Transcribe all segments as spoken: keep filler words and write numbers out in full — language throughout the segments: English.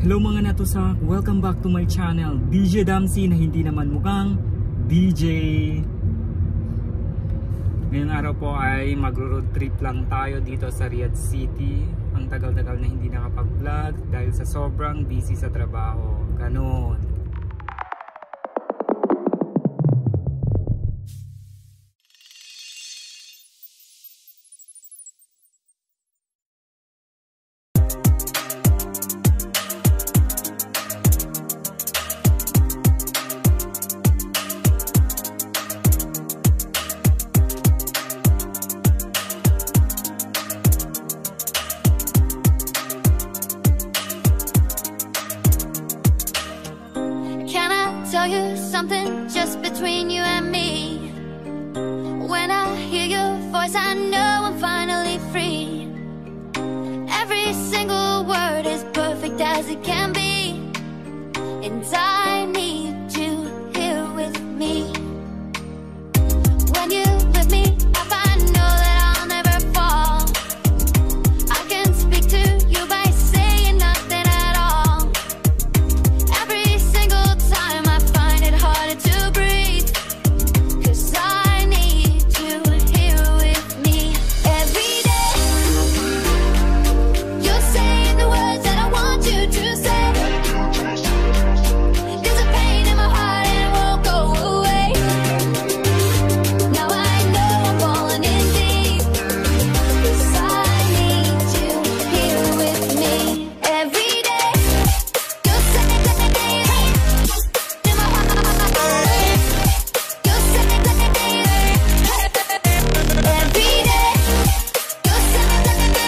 Hello mga natusak, welcome back to my channel, D J Damsi na hindi naman mukhang D J. Ngayong araw po ay magro-road trip lang tayo dito sa Riyadh City. Ang tagal-tagal na hindi nakapag-vlog dahil sa sobrang busy sa trabaho. Ganon. Tell you something just between you and me. When I hear your voice, I know I'm finally free. Every single word is perfect as it can be, and I need you here with me. When you lift me up, I know that I'll never fall. I can speak to you by saying nothing at all. Every single time I find it harder to breathe, 'cause I need you here with me. Every day you're saying the words that I want you to say. There's a pain in my heart and it won't go away. Now I know I'm falling in deep, 'cause I need you here with me. Every day you're saying that in my heart. You're saying that every day you're saying that in my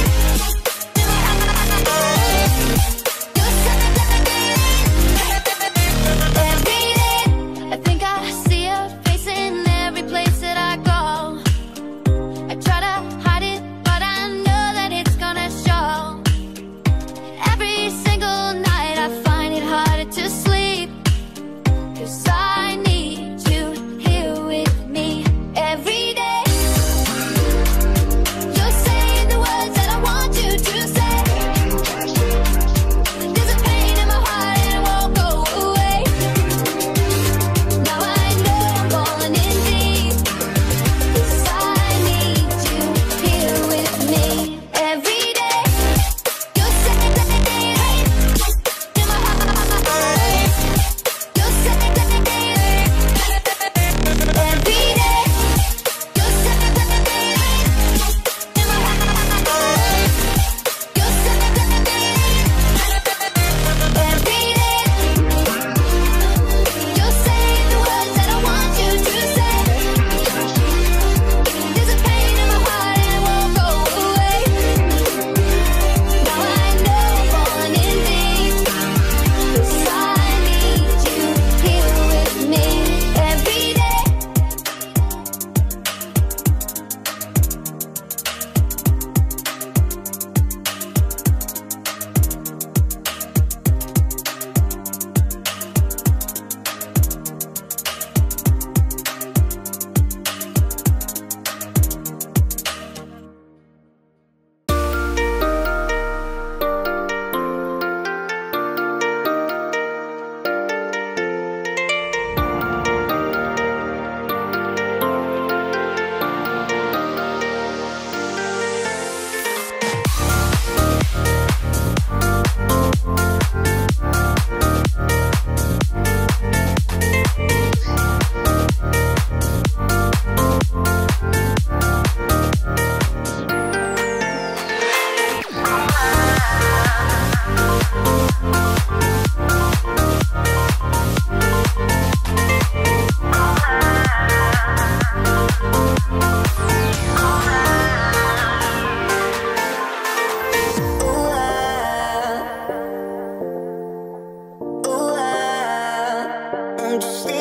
every day. I think I see your face in every place that I go. I try to hide it, but I know that it's gonna show. Every single night I find it harder to sleep, 'cause I need you here with me. Every day you're saying the words that I want you to say. There's a pain in my heart and it won't go away. Now I know I'm falling in deep, 'cause I need you here with me. Every day you're saying that in my heart. You're saying that every day you're saying that in my you're saying that every day you're saying the words that I want you to say. There's a pain in my heart and it won't go away. Now I know I'm falling in deep, 'cause I need you here with me. Every day I'm just